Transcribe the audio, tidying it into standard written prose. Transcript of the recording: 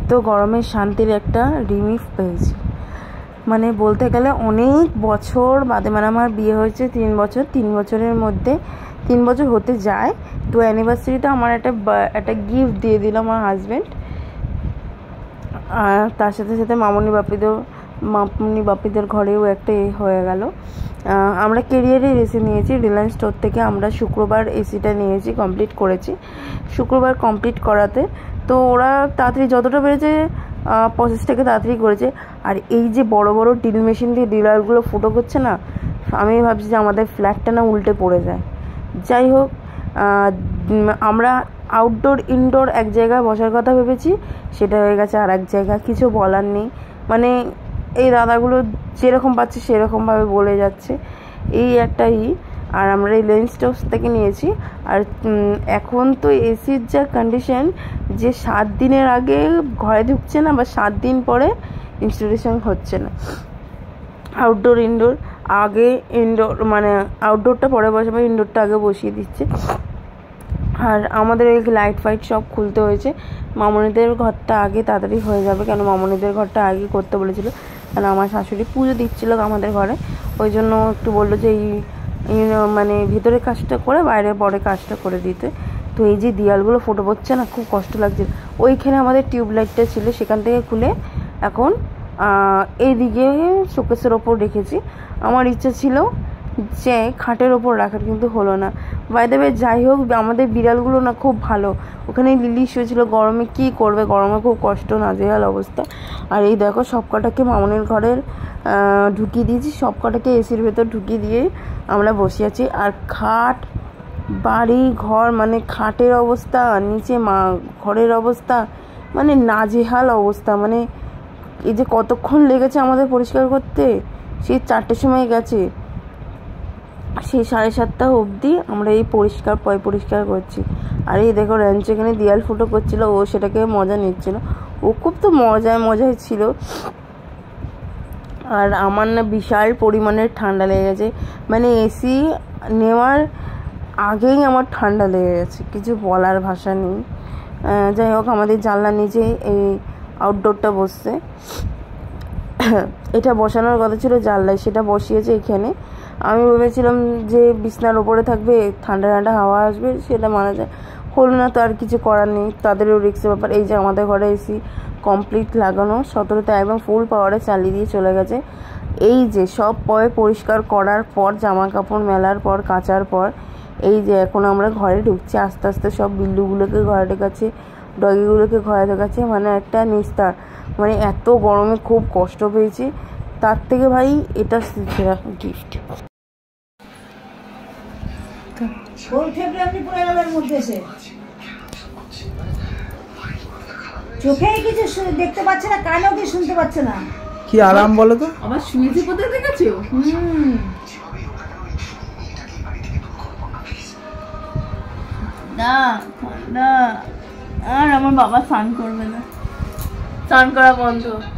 এত গরমের শান্তির একটা রিলিফ পেয়েছি। মানে বলতে গেলে অনেক বছর বাদে, মানে আমার বিয়ে হয়েছে 3 বছর, 3 বছরের মধ্যে 3 বছর হতে যায়। তো অ্যানিভার্সারিতে আমার একটা গিফট দিয়ে দিল আমার হাজব্যান্ড। আর তার সাথে সাথে মামনি বাপিদের ঘরেও একটা হয়ে গেল। আমরা কেরিয়ারের এসি নিয়েছি রিলায়েন্স স্টোর থেকে। আমরা শুক্রবার এসিটা নিয়েছি, কমপ্লিট করেছি শুক্রবার কমপ্লিট করাতে। তো ওরা তাড়াতাড়ি যতটা পেরেছে প্রসেসটাকে তাড়াতাড়ি করেছে। আর এই যে বড় বড় ড্রিল মেশিন দিয়ে ড্রিলারগুলো ফুটো করছে না, আমি ভাবছি যে আমাদের ফ্ল্যাটটা না উল্টে পড়ে যায়। যাই হোক, আমরা আউটডোর ইনডোর এক জায়গায় বসার কথা ভেবেছি, সেটা হয়ে গেছে আর এক জায়গা। কিছু বলার নেই, মানে এই দাদাগুলো যেরকম পাচ্ছে সেরকমভাবে বলে যাচ্ছে, এই একটাই। আর আমরা এই রিলায়েন্স স্টোর থেকে নিয়েছি। আর এখন তো এসির যা কন্ডিশন, যে 7 দিনের আগে ঘরে ঢুকছে না বা 7 দিন পরে ইনস্টলেশন হচ্ছে না। আউটডোর ইনডোর আগে, ইনডোর মানে আউটডোরটা পরে বসাবে, ইনডোরটা আগে বসিয়ে দিচ্ছে। আর আমাদের এই লাইট ফাইট সব খুলতে হয়েছে। মামনিদের ঘরটা আগে তাড়াতাড়ি হয়ে যাবে, কেন মামনিদের ঘরটা আগে করতে বলেছিল, কারণ আমার শাশুড়ি পুজো দিচ্ছিল আমাদের ঘরে। ওই জন্য একটু বললো যে এই মানে ভিতরে কাজটা করে বাইরে পরে কাজটা করে দিতে। তো এই যে দেয়ালগুলো ফুটো পড়ছে না, খুব কষ্ট লাগছে। ওইখানে আমাদের টিউবলাইটটা ছিল, সেখান থেকে খুলে এখন এইদিকে শোকেসের ওপর রেখেছি। আমার ইচ্ছা ছিল যে খাটের ওপর রাখার, কিন্তু হলো না। বাই দ্য ওয়ে, যাই হোক, আমাদের বিড়ালগুলো না খুব ভালো। ওখানে লিলি শুয়েছিল। গরমে কি করবে, গরমে খুব কষ্ট, নাজেহাল অবস্থা। আর এই দেখো, সব কটাকে মামনের ঘরের ঢুকিয়ে দিয়েছি, সব কটাকে এসির ভেতর ঢুকিয়ে দিয়ে আমরা বসে আছি। আর খাট, বাড়ি ঘর, মানে খাটের অবস্থা, নিচে ঘরের অবস্থা, মানে নাজেহাল অবস্থা। মানে এই যে কতক্ষণ লেগেছে আমাদের পরিষ্কার করতে, সেই 4টের সময় গেছে, সেই 7:30 অবধি আমরা এই পরিষ্কার করছি। আর এই দেখো, র্যাঞ্চ এখানে দেয়াল ফুটো করছিল, ও সেটাকে মজা নিচ্ছিল। ও খুব তো মজায় ছিল। আর আমার না বিশাল পরিমাণের ঠান্ডা লেগে গেছে, মানে এসি নেওয়ার আগেই আমার ঠান্ডা লেগে গেছে, কিছু বলার ভাষা নেই। যাই হোক, আমাদের জানলার নিচে এই আউটডোরটা বসছে। এটা বসানোর কথা ছিল জানলায়, সেটা বসিয়েছে এখানে। আমি ভেবেছিলাম যে বিছনার ওপরে থাকবে, ঠান্ডা ঠান্ডা হাওয়া আসবে, সেটা মানা যায়, হলো না। তো আর কিছু করার নেই, তাদেরও রিস্কের ব্যাপার। এই যে আমাদের ঘরে এসি কমপ্লিট লাগানো, 17তে একদম ফুল পাওয়ারে চালিয়ে দিয়ে চলে গেছে। এই যে সব পরিষ্কার করার পর, জামা কাপড় মেলার পর, কাচার পর, এই যে এখন আমরা ঘরে ঢুকছি আস্তে আস্তে। সব বিল্লুগুলোকে ঘরে ঢোকাচ্ছে, ডগিগুলোকে ঘরে ঢোকাচ্ছে, মানে একটা নিস্তার। মানে এত গরমে খুব কষ্ট পেয়েছি, তার থেকে ভাই এটা সেরা গিফট। চোখে কিছু দেখতে পাচ্ছে না, কানেও কিছু শুনতে পাচ্ছে না। কি আরাম বলো তো। আবার শুয়েছে কোথায় দেখেছো? না না, আর আমার বাবা স্নান করবে না, স্নান করা বন্ধ।